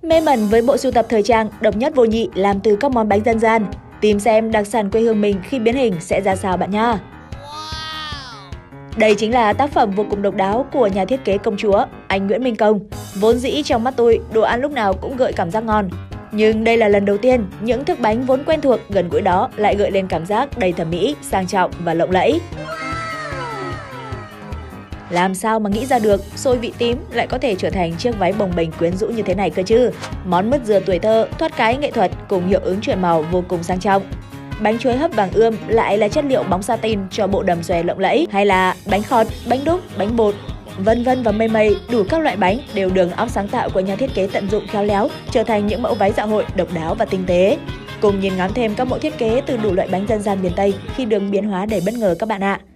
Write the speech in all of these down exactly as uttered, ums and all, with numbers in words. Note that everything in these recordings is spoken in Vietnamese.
Mê mẩn với bộ sưu tập thời trang độc nhất vô nhị làm từ các món bánh dân gian. Tìm xem đặc sản quê hương mình khi biến hình sẽ ra sao bạn nha. Đây chính là tác phẩm vô cùng độc đáo của nhà thiết kế công chúa, anh Nguyễn Minh Công. Vốn dĩ trong mắt tôi, đồ ăn lúc nào cũng gợi cảm giác ngon. Nhưng đây là lần đầu tiên, những thức bánh vốn quen thuộc gần gũi đó lại gợi lên cảm giác đầy thẩm mỹ, sang trọng và lộng lẫy. Làm sao mà nghĩ ra được xôi vị tím lại có thể trở thành chiếc váy bồng bềnh quyến rũ như thế này cơ chứ? Món mứt dừa tuổi thơ, thoát cái nghệ thuật cùng hiệu ứng chuyển màu vô cùng sang trọng. Bánh chuối hấp vàng ươm lại là chất liệu bóng satin cho bộ đầm xòe lộng lẫy, hay là bánh khọt, bánh đúc, bánh bột, vân vân và mây mây, đủ các loại bánh đều được óc sáng tạo của nhà thiết kế tận dụng khéo léo trở thành những mẫu váy dạ hội độc đáo và tinh tế. Cùng nhìn ngắm thêm các mẫu thiết kế từ đủ loại bánh dân gian miền Tây khi đường biến hóa đầy bất ngờ các bạn ạ.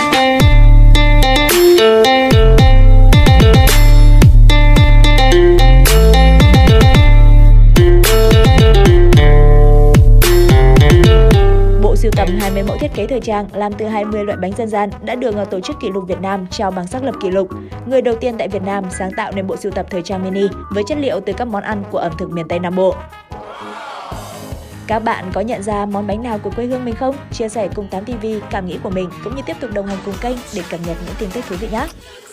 Bộ sưu tầm hai mươi mẫu thiết kế thời trang làm từ hai mươi loại bánh dân gian đã được Tổ chức Kỷ lục Việt Nam trao bằng xác lập kỷ lục. Người đầu tiên tại Việt Nam sáng tạo nên bộ sưu tập thời trang mini với chất liệu từ các món ăn của ẩm thực miền Tây Nam Bộ. Các bạn có nhận ra món bánh nào của quê hương mình không? Chia sẻ cùng tám ti vi cảm nghĩ của mình cũng như tiếp tục đồng hành cùng kênh để cập nhật những tin tức thú vị nhé!